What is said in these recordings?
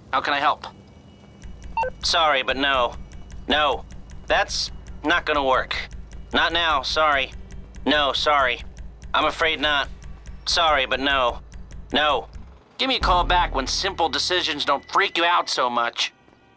How can I help? Sorry, but no. No. That's not gonna work. Not now, sorry. No, sorry. I'm afraid not. Sorry, but no. No. Give me a call back when simple decisions don't freak you out so much.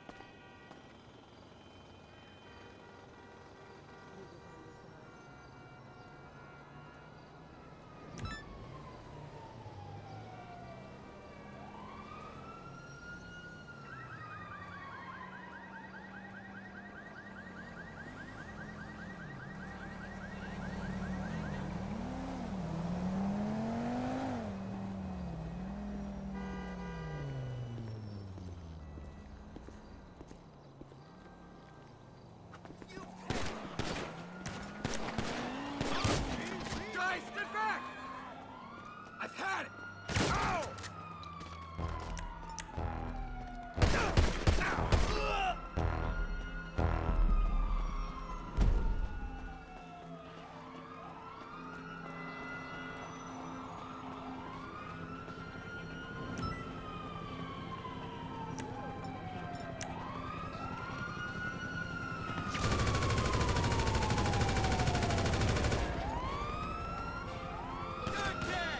Guys, get back! I've had it! Ow! Not dead!